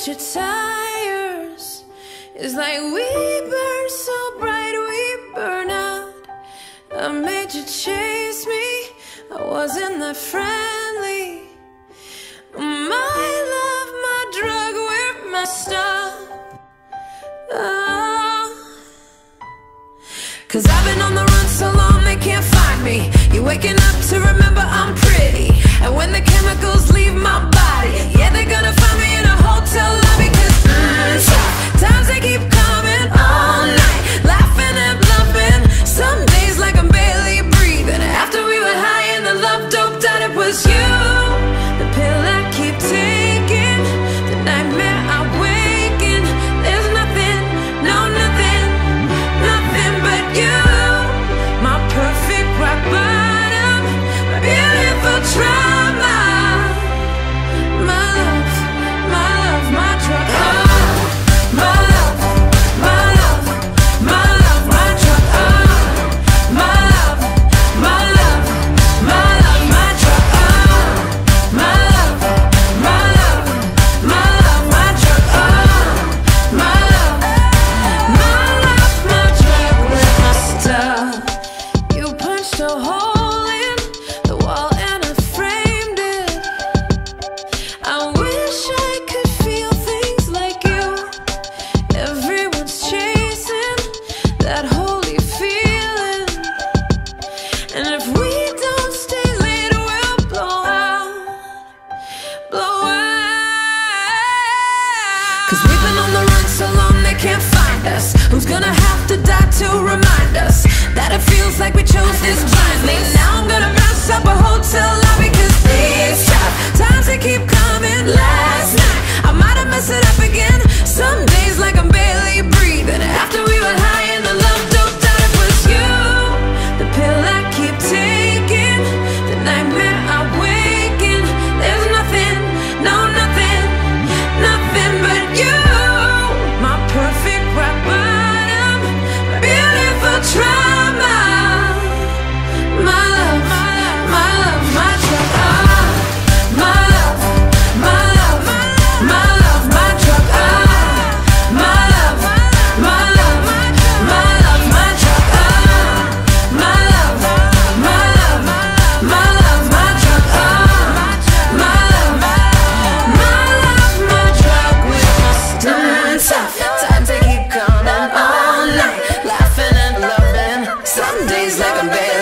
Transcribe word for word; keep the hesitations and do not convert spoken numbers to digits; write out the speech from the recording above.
fixed your tires. It's like we burn so bright, we burn out. I made you chase me, I wasn't that friendly. My love, my drug, we're messed up. Oh. Cause I've been on the run so long they can't find me. You're waking up to remember I'm pretty. And when the chemicals leave my body, yeah, they're gonna find me in a hotel lobby. Cause mm, tough times they keep coming all night, laughing and bluffing. Some days like I'm barely breathing. After we were high and the love doped out, it was you. The pill I keep taking, the nightmare I wake in. There's nothing, no nothing, nothing but you. My perfect rock bottom, my beautiful trauma. My love, my love, my drug. Oh, my love, my love, my love, my drug. Oh, my love, my love, my love, my drug. Oh, my love, my love, my love, my drug. Oh, my love, my love, my drug with my stuff. You punched a hole in the wall and I framed it. I wish I could feel things like you. Everyone's chasing that holy feeling, and if we don't stay late, we'll blow out, blow out. Cause we've been on the run so long they can't find us. Who's gonna have to die to remind us that it feels like we chose this blindly? Now I'm gonna bounce up a hotel lobby. Cause these tough times they keep coming. Last night I might have messed it up again. Some days like I'm barely breathing. After we were high and the love doped out, it was you. The pill I keep taking, the nightmare I wake in. There's nothing, no nothing, nothing but you. My perfect rock bottom, my beautiful trauma. My love, my love, my drug. Ah, my love, my love, my love, my drug. Ah, my love, my love, my love, my drug. Ah, my love, my love, my love, my drug. Ah, my love, my love, my drug with my stuff. Times they keep coming all night, laughing and loving. Some days like I'm barely